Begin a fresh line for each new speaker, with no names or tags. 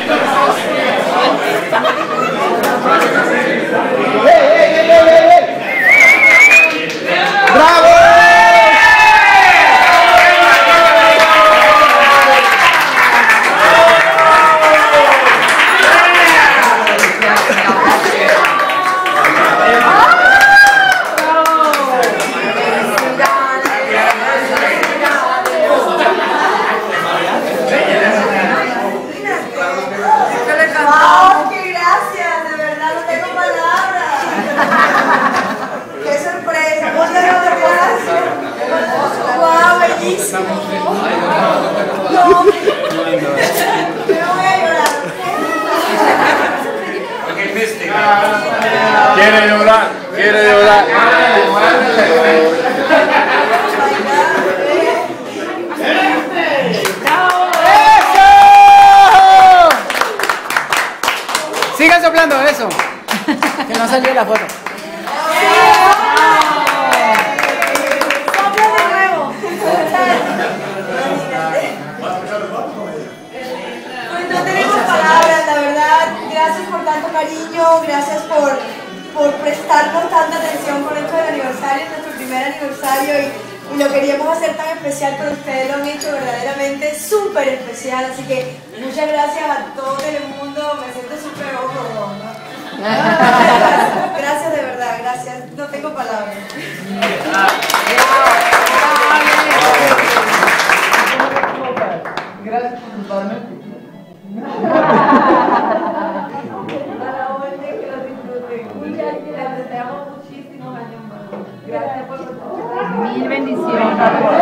Quiere llorar, quiere llorar.
Sigan soplando eso. Que no salió la foto.
Pues no tenemos palabras, la verdad. Gracias por tanto cariño, gracias por prestarnos tanta atención con esto del aniversario, nuestro primer aniversario, y lo queríamos hacer tan especial, pero ustedes lo han hecho verdaderamente súper especial, así que muchas gracias a todo el mundo, me siento súper orgulloso, ¿no? Gracias de verdad, gracias, no tengo palabras.
Gracias por contarme.
Mil bendiciones.